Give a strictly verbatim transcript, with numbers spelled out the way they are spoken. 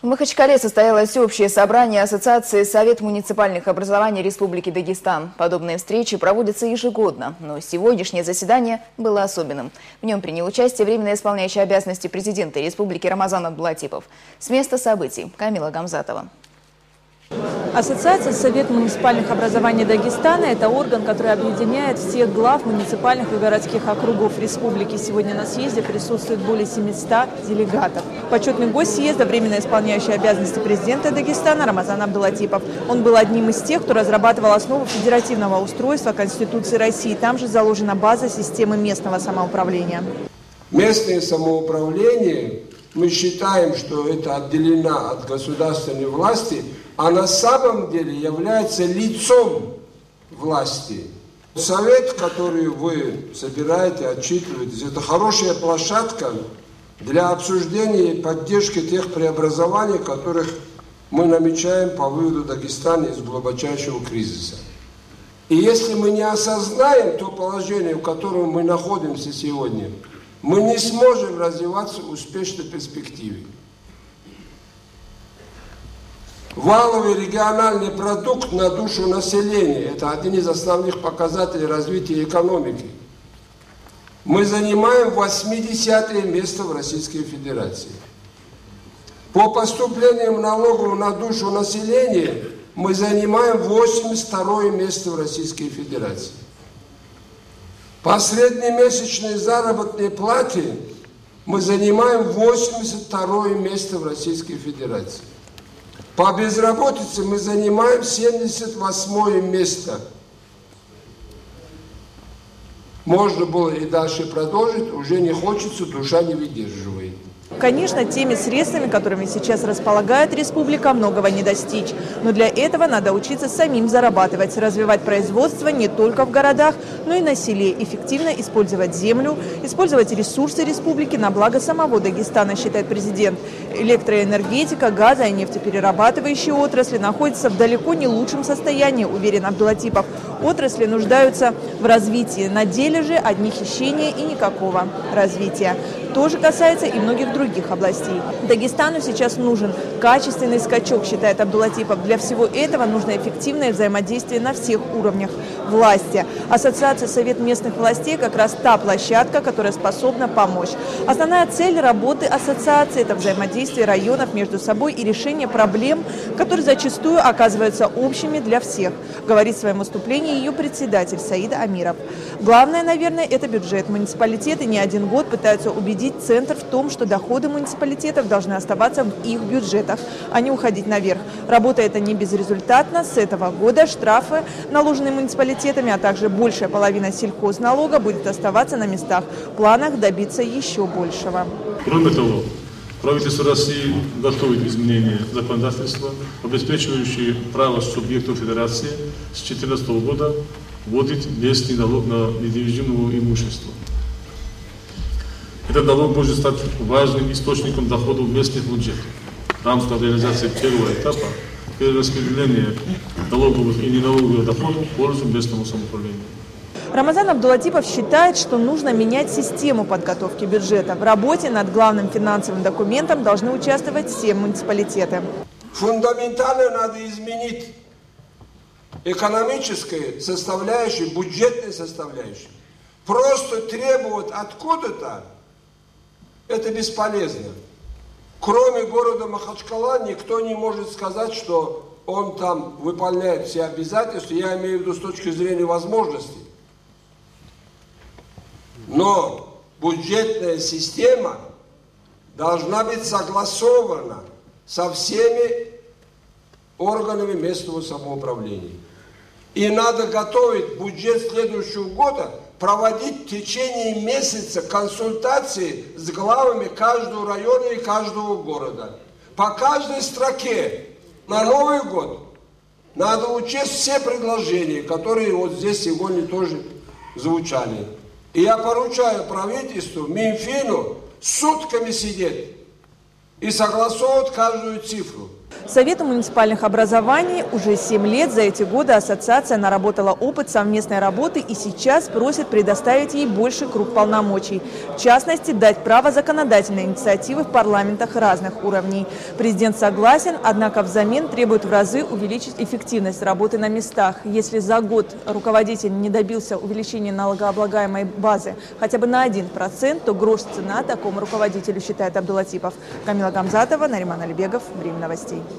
В Махачкале состоялось общее собрание Ассоциации Совет муниципальных образований Республики Дагестан. Подобные встречи проводятся ежегодно, но сегодняшнее заседание было особенным. В нем принял участие временно исполняющий обязанности президента Республики Рамазан Абдулатипов. С места событий Камила Гамзатова. Ассоциация Совет муниципальных образований Дагестана – это орган, который объединяет всех глав муниципальных и городских округов республики. Сегодня на съезде присутствует более семисот делегатов. Почетный гость съезда – временно исполняющий обязанности президента Дагестана Рамазан Абдулатипов. Он был одним из тех, кто разрабатывал основу федеративного устройства Конституции России. Там же заложена база системы местного самоуправления. Местное самоуправление, мы считаем, что это отделено от государственной власти, а на самом деле является лицом власти. Совет, который вы собираете, отчитываетесь, это хорошая площадка для обсуждения и поддержки тех преобразований, которых мы намечаем по выводу Дагестана из глубочайшего кризиса. И если мы не осознаем то положение, в котором мы находимся сегодня, мы не сможем развиваться в успешной перспективе. Валовый региональный продукт на душу населения – это один из основных показателей развития экономики. Мы занимаем восьмидесятое место в Российской Федерации. По поступлениям налогов на душу населения мы занимаем восемьдесят второе место в Российской Федерации. По среднемесячной заработной плате мы занимаем восемьдесят второе место в Российской Федерации. По безработице мы занимаем семьдесят восьмое место. Можно было и дальше продолжить, уже не хочется, душа не выдерживает. Конечно, теми средствами, которыми сейчас располагает республика, многого не достичь. Но для этого надо учиться самим зарабатывать, развивать производство не только в городах, но и на селе, эффективно использовать землю, использовать ресурсы республики на благо самого Дагестана, считает президент. Электроэнергетика, газа и нефтеперерабатывающие отрасли находятся в далеко не лучшем состоянии, уверен Абдулатипов. Отрасли нуждаются в развитии. На деле же одни хищения и никакого развития. То же касается и многих других областей. Дагестану сейчас нужен качественный скачок, считает Абдулатипов. Для всего этого нужно эффективное взаимодействие на всех уровнях власти. Ассоциация Совет местных властей как раз та площадка, которая способна помочь. Основная цель работы ассоциации – это взаимодействие районов между собой и решение проблем, которые зачастую оказываются общими для всех, говорит в своем выступлении ее председатель Саид Амиров. Главное, наверное, это бюджет. Муниципалитеты не один год пытаются убедить центр в том, что доходы муниципалитетов должны оставаться в их бюджетах, а не уходить наверх. Работа эта не безрезультатна. С этого года штрафы, наложенные муниципалитетами, а также большая половина сельхозналога будет оставаться на местах. В планах добиться еще большего. Кроме того, правительство России готовит изменения законодательства, обеспечивающие право субъектов федерации с две тысячи четырнадцатого года вводить местный налог на недвижимое имущество. Этот налог может стать важным источником доходов местных бюджетов. В рамках реализации первого этапа перераспределения налоговых и неналоговых доходов в пользу местному самоуправлению. Рамазан Абдулатипов считает, что нужно менять систему подготовки бюджета. В работе над главным финансовым документом должны участвовать все муниципалитеты. Фундаментально надо изменить экономическую составляющую, бюджетную составляющую. Просто требовать откуда-то это бесполезно. Кроме города Махачкала никто не может сказать, что он там выполняет все обязательства, я имею в виду с точки зрения возможностей. Но бюджетная система должна быть согласована со всеми органами местного самоуправления. И надо готовить бюджет следующего года, проводить в течение месяца консультации с главами каждого района и каждого города. По каждой строке на Новый год надо учесть все предложения, которые вот здесь сегодня тоже звучали. И я поручаю правительству, Минфину сутками сидеть и согласовывать каждую цифру. Совету муниципальных образований уже семь лет. За эти годы ассоциация наработала опыт совместной работы и сейчас просит предоставить ей больший круг полномочий. В частности, дать право законодательной инициативы в парламентах разных уровней. Президент согласен, однако взамен требует в разы увеличить эффективность работы на местах. Если за год руководитель не добился увеличения налогооблагаемой базы хотя бы на один процент, то грош цена такому руководителю, считает Абдулатипов. Камила Гамзатова, Нариман Алибегов. Время новостей.